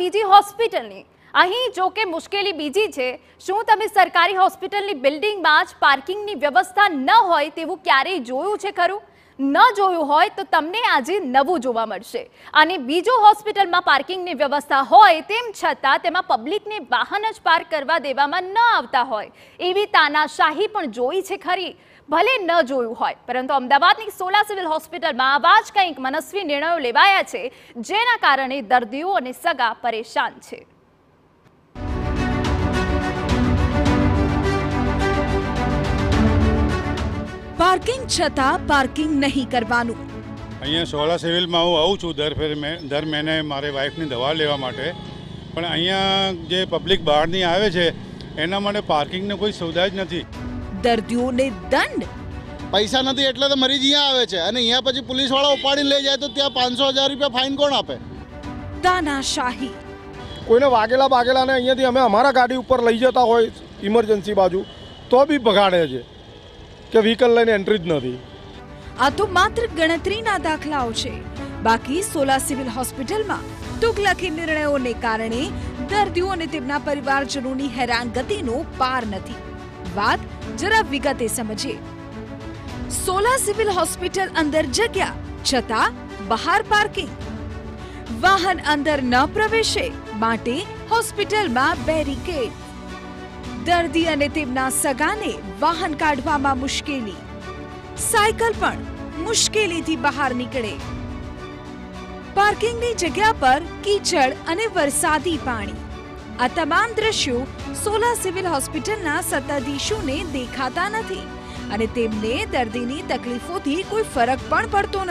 બીજી હોસ્પિટલની અહીં જો કે મુશ્કેલી બીજી છે। શું તમે સરકારી હોસ્પિટલની બિલ્ડિંગમાં જ પાર્કિંગની વ્યવસ્થા ન હોય તેવું ક્યારેય જોયું છે ખરું? ન જોયું હોય તો તમને આજે નવું જોવા મળશે। અને બીજું હોસ્પિટલમાં પાર્કિંગની વ્યવસ્થા હોય તેમ છતાં તેમાં પબ્લિકને વાહન જ પાર્ક કરવા દેવામાં ન આવતા હોય એવી તાનાશાહી પણ જોઈ છે ખરી। ભલે ન જોયું હોય પરંતુ અમદાવાદની સોલા સિવિલ હોસ્પિટલમાં આવા જ કંઈક મનસ્વી નિર્ણયો લેવાયા છે જેના કારણે દર્દીઓ અને સગા પરેશાન છે। પાર્કિંગ છતાં પાર્કિંગ નહીં કરવાનું। અહીંયા સોલા સિવિલમાં હું આવું છું દર મહિને મારી વાઈફની દવા લેવા માટે, પણ અહીંયા જે પબ્લિક બહારની આવે છે એના માટે પાર્કિંગની કોઈ સુવિધા જ નથી। દર્દીઓને દંડ પૈસા નથી એટલે તો મરીજ અહીંયા આવે છે અને અહીંયા પછી પોલીસવાળા ઉપાડીને લઈ જાય તો ત્યાં 500,000 રૂપિયા ફાઇન કોણ આપે? તાનાશાહી। કોઈને વાગેલાને અહીંયાથી અમે અમારા ગાડી ઉપર લઈ જતા હોય ઇમરજન્સી બાજુ તો બી ભગાડે છે કે વ્હીકલ લઈને એન્ટ્રી જ નથી। આ તો માત્ર ગણતરીના દાખલાઓ છે। બાકી સોલા સિવિલ હોસ્પિટલમાં તુગલકી નિર્ણયોને કારણે દર્દીઓ અને તેમના પરિવારજનોની હેરાનગતિનો પાર નથી। વાત જરા વિગતે સમજીએ। સોલા સિવિલ હોસ્પિટલ અંદર જગ્યા છતાં બહાર પાર્કિંગ, વાહન અંદર ન પ્રવેશે માટે હોસ્પિટલમાં બેરિકેડ, દર્દી અને તેમના સગાને વાહન કાઢવામાં મુશ્કેલી, સાયકલ પણ મુશ્કેલીથી બહાર નીકળે, પાર્કિંગની જગ્યા પર કીચડ અને વરસાદી પાણી। આ તમામ દ્રશ્યો સોલા સિવિલ હોસ્પિટલના સત્તાધીશોને દેખાતા નથી અને તેમને દર્દીની તકલીફોથી કોઈ ફરક પણ પડતો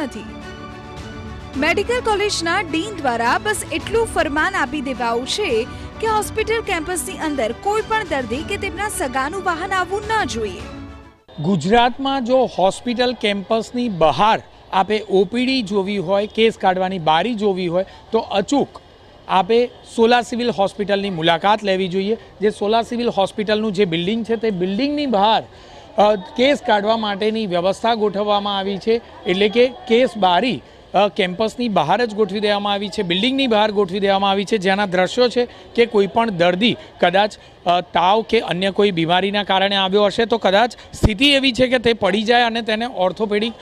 નથી। મેડિકલ કોલેજના ડીન દ્વારા બસ એટલું ફરમાન આપી દેવાયું છે કે હોસ્પિટલ કેમ્પસની અંદર કોઈ પણ દર્દી કે તેમના સગાનું વાહન આવવું ન જોઈએ। ગુજરાતમાં જો હોસ્પિટલ કેમ્પસની બહાર આપે ઓપીડી જોવી હોય, કેસ કાઢવાની બારી જોવી હોય તો અચૂક આપે સોલા સિવિલ હોસ્પિટલની મુલાકાત લેવી જોઈએ। જે સોલા સિવિલ હોસ્પિટલનું જે બિલ્ડિંગ છે તે બિલ્ડિંગની બહાર કેસ કાઢવા માટેની વ્યવસ્થા ગોઠવવામાં આવી છે, એટલે કે કેસ બારી કેમ્પસની બહાર જ ગોઠવી દેવામાં આવી છે, બિલ્ડિંગની બહાર ગોઠવી દેવામાં આવી છે, જેના દ્રશ્યો છે કે કોઈ પણ દર્દી કદાચ તાવ કે અન્ય કોઈ બીમારીના કારણે આવ્યો હશે તો કદાચ સ્થિતિ એવી છે કે તે પડી જાય અને તેને ઓર્થોપેડિક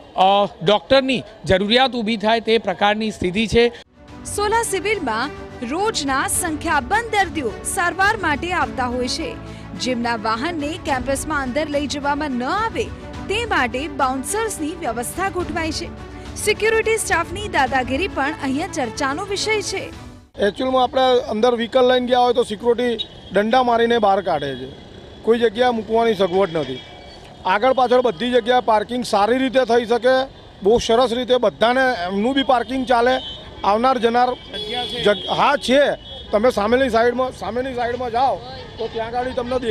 ડૉક્ટરની જરૂરિયાત ઊભી થાય તે પ્રકારની સ્થિતિ છે। સોલા સિવિલમાં રોજના સંખ્યાબંધ દર્દીઓ સારવાર માટે આવતા હોય છે, જેમના વાહનને કેમ્પસમાં અંદર લઈ જવામાં ન આવે તે માટે બાઉન્સર્સની વ્યવસ્થા ગોઠવાઈ છે। સિક્યુરિટી સ્ટાફની દાદાગીરી પણ અહીંયા ચર્ચાનો વિષય છે। એકચ્યુઅલમાં આપણે અંદર વ્હીકલ લઈને ગયા હોય તો સિક્યુરિટી દંડા મારીને બહાર કાઢે છે, કોઈ જગ્યા મૂકવાની સગવડ નથી। આગળ પાછળ બધી જગ્યાએ પાર્કિંગ સારી રીતે થઈ શકે, બહુ સરસ રીતે બધાને એમનું બી પાર્કિંગ ચાલે, આવનાર જનાર હા છે। તમે સામેની સાઈડમાં જાઓ તો ત્યાં ગાડી તમને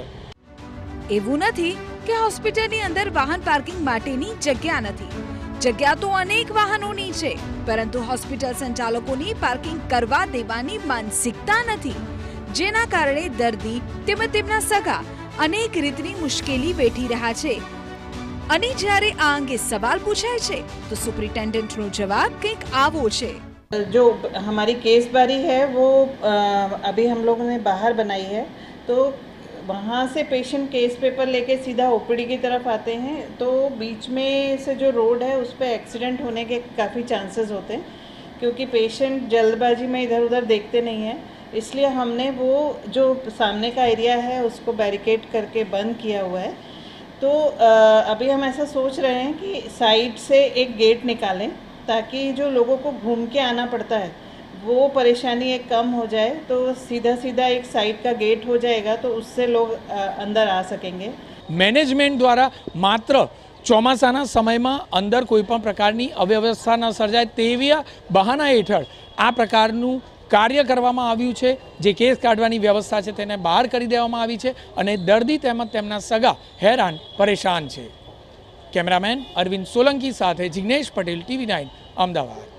દેખાશે। એવું નથી કે હોસ્પિટલની અંદર વાહન પાર્કિંગ માટેની જગ્યા નથી, જગ્યા તો અનેક વાહનોની છે, પરંતુ હોસ્પિટલ સંચાલકોની પાર્કિંગ કરવા દેવાની માનસિકતા નથી, જેના કારણે દર્દી તેમજ તેમના સગા અનેક રીતની મુશ્કેલી વેઠી રહ્યા છે। અને જ્યારે આ અંગે સવાલ પૂછાય છે તો સુપ્રિન્ટેન્ડન્ટનો જવાબ કંઈક આવો છે। जो हमारी केस बारी है वो अभी हम लोगों ने बाहर बनाई है, तो वहाँ से पेशेंट केस पेपर लेके सीधा ओपीडी की तरफ आते हैं, तो बीच में से जो रोड है उस पर एक्सीडेंट होने के काफ़ी चांसेस होते हैं, क्योंकि पेशेंट जल्दबाजी में इधर उधर देखते नहीं हैं। इसलिए हमने वो जो सामने का एरिया है उसको बैरिकेड करके बंद किया हुआ है। तो अभी हम ऐसा सोच रहे हैं कि साइड से एक गेट निकालें ताकि जो लोगों को घूम के आना पड़ता है वो परेशानी एक कम हो जाए, तो सीधा एक साइड का गेट हो जाएगा तो उससे लोग अंदर आ सकेंगे। मैनेजमेंट द्वारा मात्र ચોમાસાના સમયમાં અંદર કોઈ પણ પ્રકારની અવ્યવસ્થા ન સર્જાય તેવી બહાના હેઠળ આ પ્રકારનું કાર્ય કરવામાં આવ્યું છે। જે કેસ કાઢવાની વ્યવસ્થા છે તેને બહાર કરી દેવામાં આવી છે અને દર્દી તેમજ તેમના સગા હેરાન પરેશાન છે। કેમેરામેન અરવિંદ સોલંકી સાથે જિગ્નેશ પટેલ, TV9 અમદાવાદ।